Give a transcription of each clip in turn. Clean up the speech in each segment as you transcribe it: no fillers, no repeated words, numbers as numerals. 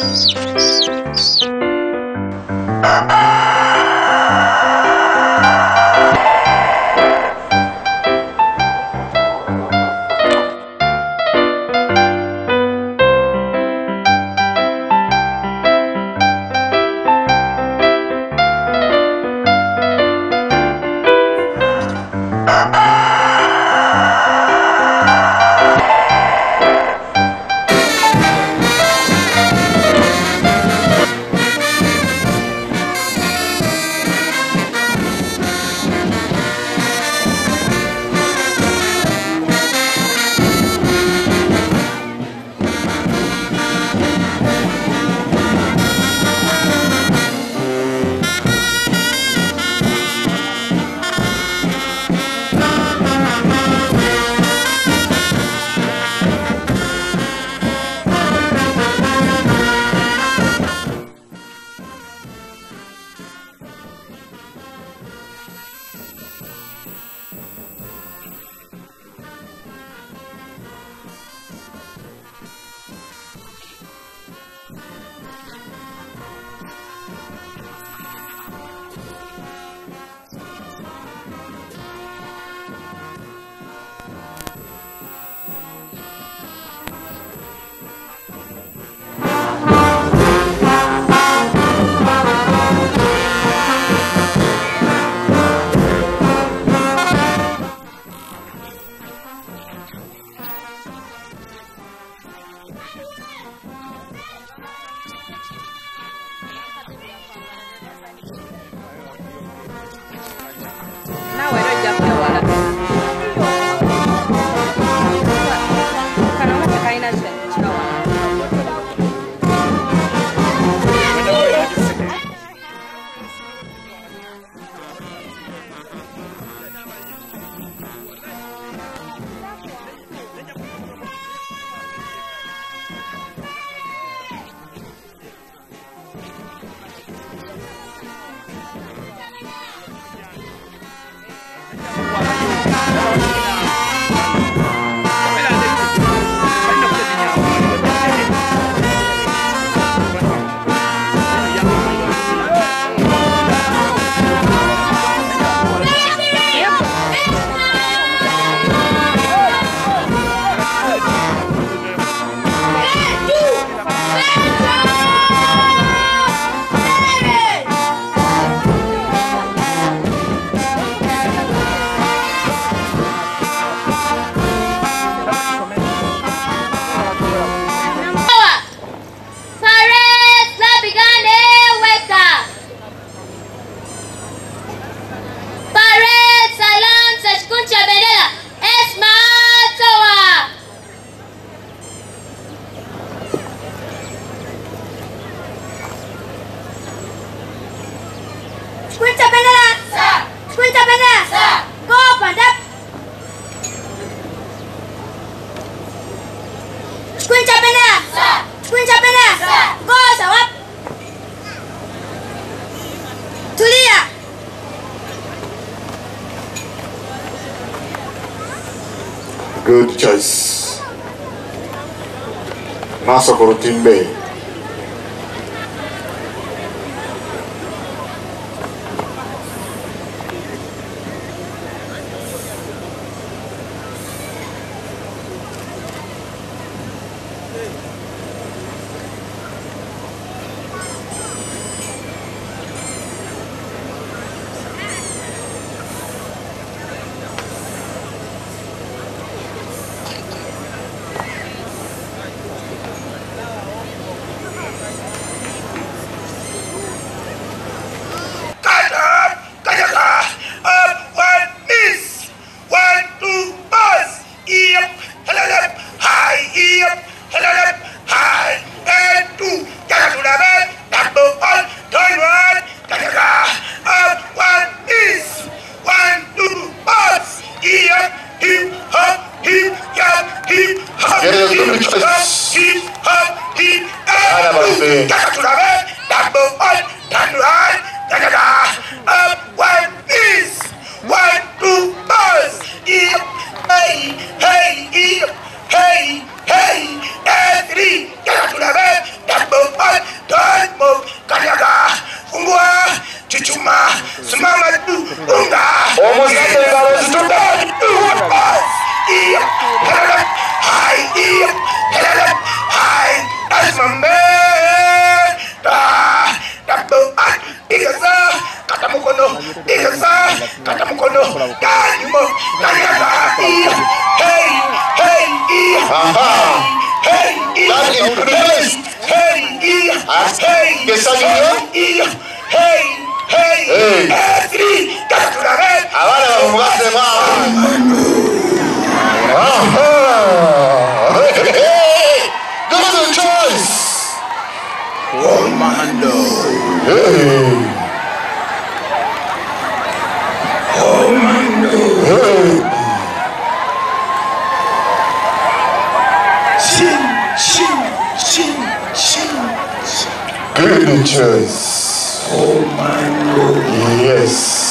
Good choice. Masokoro Timbe. Hey, hey, hey, hey, Good choice. Commando. Good choice. Yes.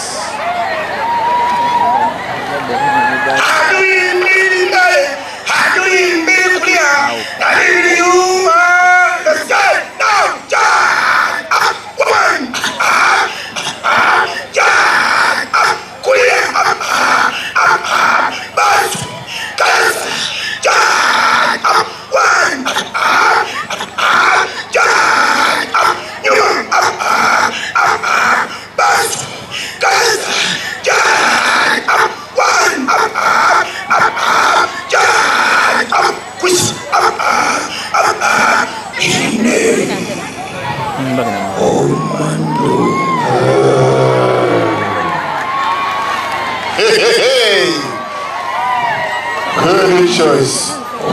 Good choice.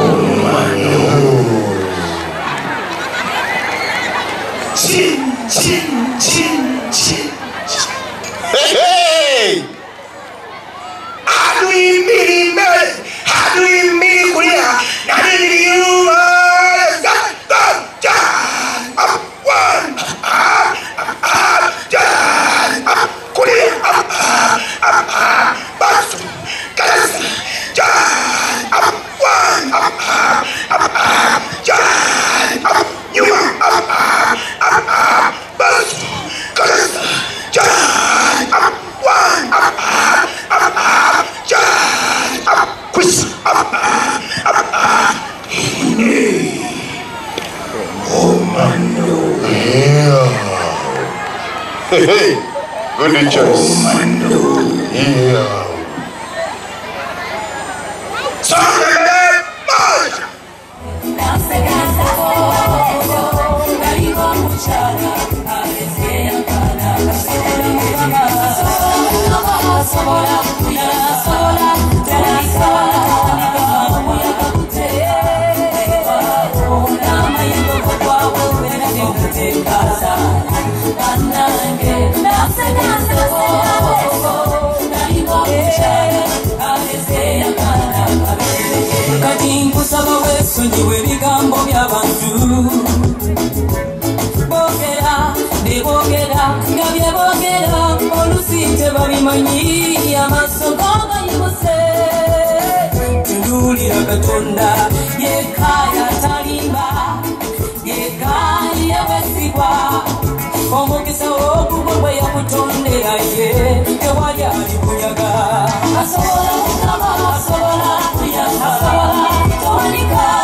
Hey! How do you mean me? How do you mean Korea? Not in you. One. Korea. Hey, good choice. Yeah. Sonyiwe bigambo by'abantu bogera nga byebogera olusi tebabimanyi amaaso gayibuse tunuulira Katonda yekka yatalimba yekka yewesigwa omukisa ogugwo gwe yakutondera ye tewali alikunyaga asobola kugaba asobola kuyaga asobola tonika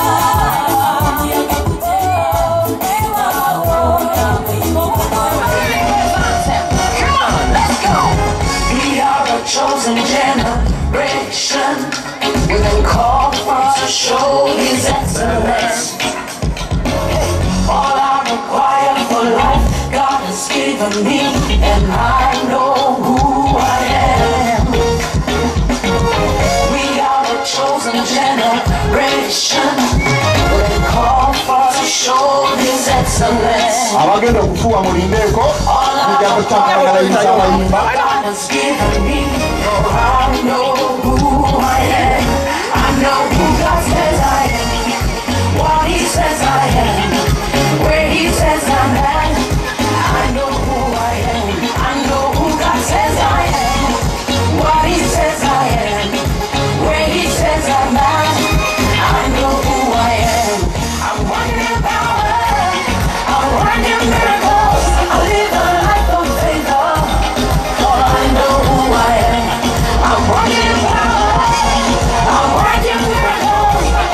chosen generation, we've been called to show His excellence. All I require for life, God has given me, and I know who I am. We are a chosen generation, we've been called to show His excellence. Abagenda okufuwa mulindeko mujja kutangalayiriza abayimba. God has given me, I know who I am. I know who God says I am, what He says I am, where He says I'm at. I know who I am. I know who God says I am, what He says I am, where He says I'm at. I know who I am. I'm walking in power, I'm walking in miracles, I live a life of favor, for I know who I am. I'm walking in power, I'm walking in miracles,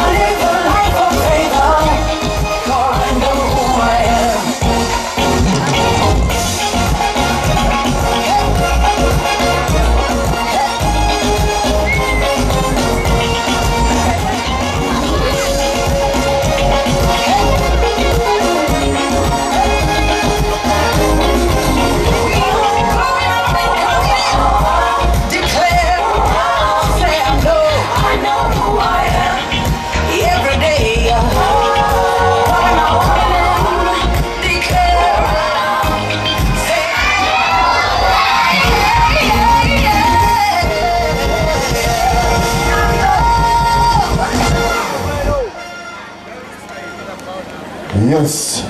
Yes.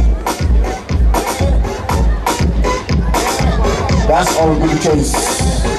That's all good choice.